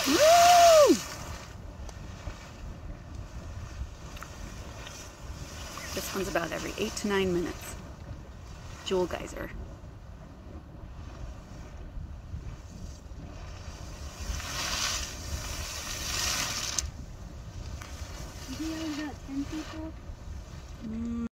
Woo! This one's about every 8 to 9 minutes. Jewel geyser. You think I was about 10 people?